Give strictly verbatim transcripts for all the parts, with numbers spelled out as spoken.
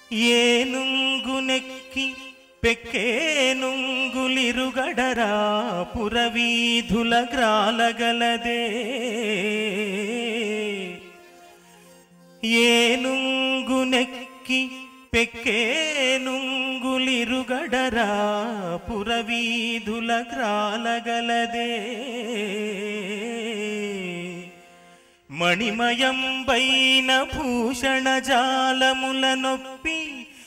ఏనుంగునెక్కి పెక్కేనుంగులిరుగడరా పురవీధుల గ్రాలగలదే ఏనుంగునెక్కి పెక్కేనుంగులిరుగడరా పురవీధుల గ్రాలగలదే మణిమయంబైన భూషణజాలముల నొప్పి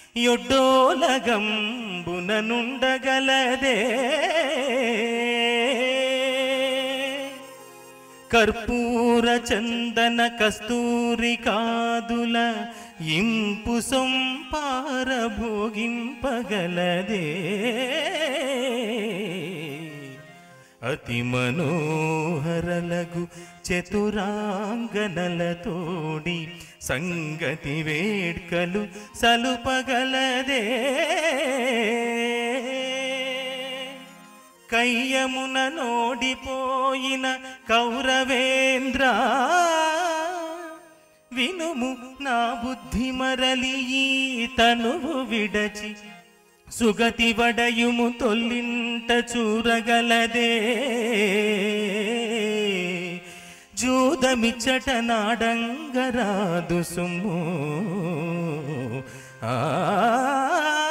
యొడ్డోలగంబుననుండగలదే కర్పూర చందన కస్తూరి కాదుల ఇంపు సొంపార భోగింపగలదే అతి మనోహరలగు చతురాంగనలతోడి సంగతి వేడ్కలు సలుపగలదే కయ్యమున నోడిపోయిన కౌరవేంద్ర వినుము నా బుద్ధి మరలి ఈ తనువు విడచి సుగతి వడయుము తొల్లింట చూరగలదే జూదమిచ్చట నాడంగరాదు సుమ్ము ఆ